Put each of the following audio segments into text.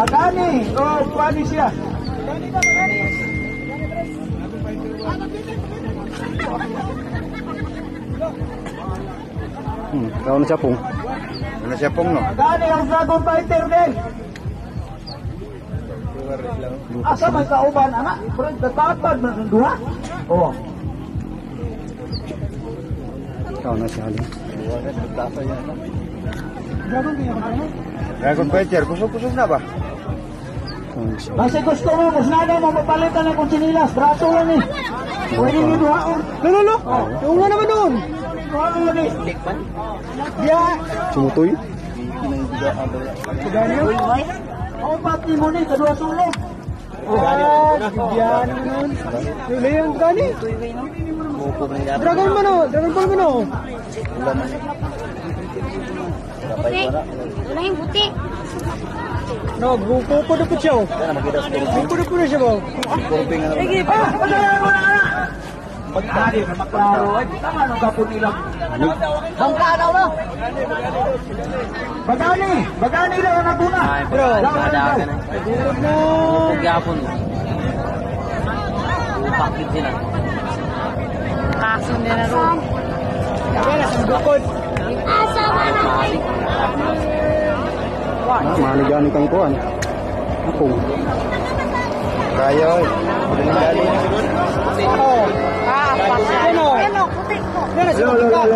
Bagani. Oh, kuani siya. Kau na siya pong. Ano siya pong, no? Bagani ang Dragon Fighter din. Asa may kauban, anak? Pero tatapad na ng duha. Oh. Kau na siya. Dragon Fighter, kusog-kusog na ba? Kasi gusto mo, mas nada mo mapalitan ng kutsinilas. Braso lang eh. Pwede mo duhaon. Lolo, yung nga naman doon. Duhaon lang eh. Yeah. Sumutoy? Oh, pati mo ni, kadua sulo. Yan nun. Lolo yung gani. Dragon man o, Dragon Ball man o. Puti. Wala yung puti. No, buko po na po siya. Buko na po na siya ba? Sige pa. Pagkali na maklaro. Ay, tama nung kapon nilang. Bangka daw na. Bagani lang ang naguna. Bro, lawan na. Pagkapon. Bakit sila? Kaso nila ron. Kaya na, sundukod. Asa ka na. Maligani kang kuhan. Apong. Kaya, oy. Pwede nang gali na siguro. Oh. Ano? Ano? Puti ko. Lolo.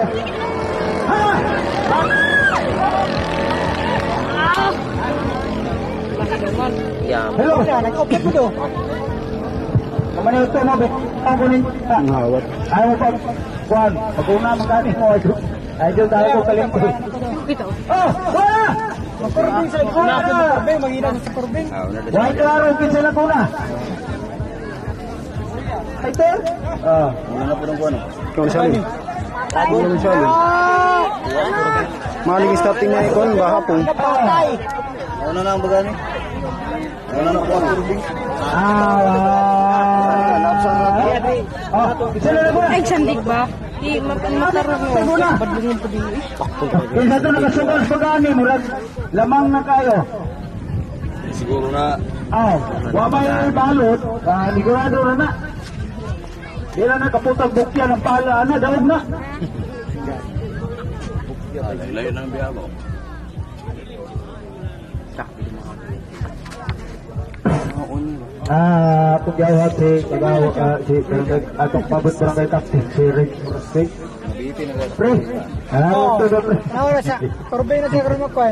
Hello, nag-open mo do. Kamani ito mo, ako rin. Ang hawat. Ayaw pa. Juan, pag-una magkani mo. Ayaw tayo ko kalimpo. Oh, wala! Makurbing sa ikuna. Makurbing, mag-ina sa kurbing. Why klaro, kinsa na kuna? Ito? Ano na po ng kuwan? Kau na siya. Kau na siya. Maling starting na ikon, baha pong. Ano na ang bagani? Ano na po ang kurbing? Ay, sandig ba? Di, matarong mo. Badlungin po din. Kung sa ito nakasugal sa gani, murag lamang na kayo. Siguro na. Wabay balot, ligurado na na. Di na nakaputag bukya ng pala na, daog na. Layo ng biyabo. Pagyawa si atong pabot barangay captain, si Rick Murastig. Pre, ito na pre. Nawala siya, turbay na siya karoon magkuhan.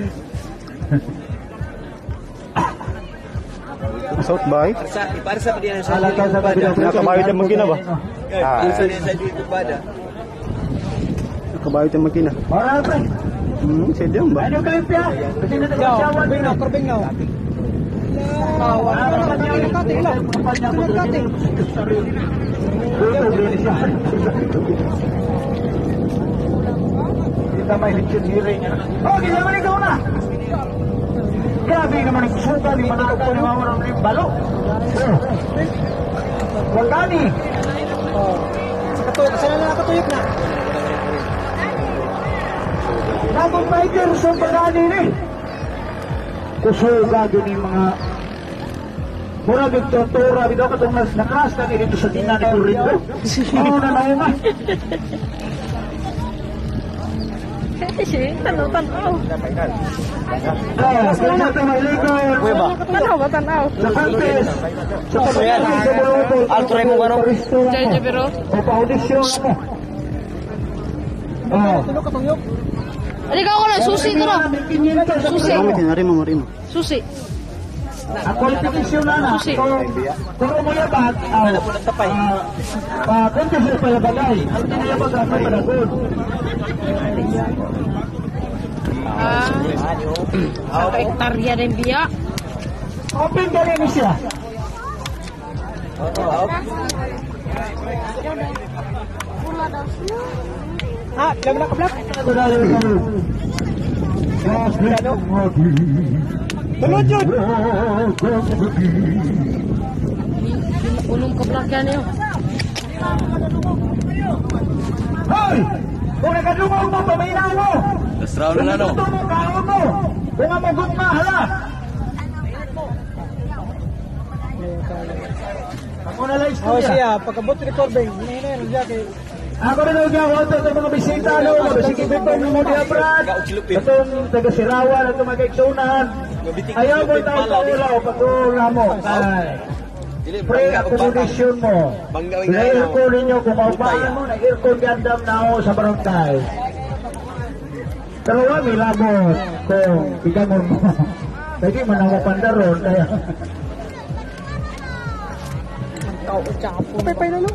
South Bay? Para sa padiyan sa Alakaw sa kabila. Nakabayot yung magkina ba? Isa din sa dito bada. Nakabayot yung magkina. Para pre. Sige ba? Ano kayo pya? Kasi natagasyawan. Turbay na. Kita may hiring. Oh, kita naman ikaw na. Grabe naman ang suga ni Manakop ko ni Mamarang Balo. Wagani. Sana na nakatuyok na. Dragon Fighter sa Wagani ni. Kusuga doon yung mga mura bigtotora bitaw katong mas nakras na dito sa tinan ni Rico. Oo na naunga. Tanaw. Sa ito may likod. Tanaw ba, tanaw? Sa Fantes. Sa pagkakas sa Bulupol. Altry mo ba, no? Diyan, pero. O pa-audition mo. Oo. Halika ako na, susi ito na. Susi. Marimo. Susi. Ang qualification na na. Susi. Kung umayabag, konti sila pala bagay. Ang tinayabag ang panagon. Hektarya rin biya. Open ka rin siya. Laban na ka-block? Tulod yun! Unong ka-block yan yun. Hoy! Kung nakadungog mo, paminaw mo! Last round na, no? Kung gusto mo, kaon mo! Kung amagot ma, hala! alis ko Oh niya. siya, pagkabot recording, hinahin na siya kay... Ako rin ang gawin sa mga bisita, no? Sige, Bipong mo diya, Brad. Itong taga Sirawan at magkaigsunan. Ayaw mo tayo paula o pag-uula mo. Pre accommodation mo. Pina-aircon ninyo kung maupaan mo, nag-aircon gandam na ako sa barangay. Pero wag ilabot kung ikamon mo. Pwede man ako pandaron. Kaya... Pay na no?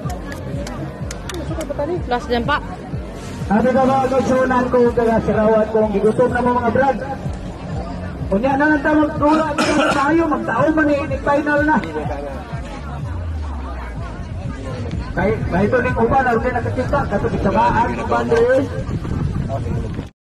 Last dyan pa. Sabi ka mga kaigsunan ko kaya Sirawan kung gigutom na mo mga Brad. Kunya na lang tayo magtula tayo, magtao man final na. Kahit ito rin uban, ako nakakita, katong isamaan, uban din.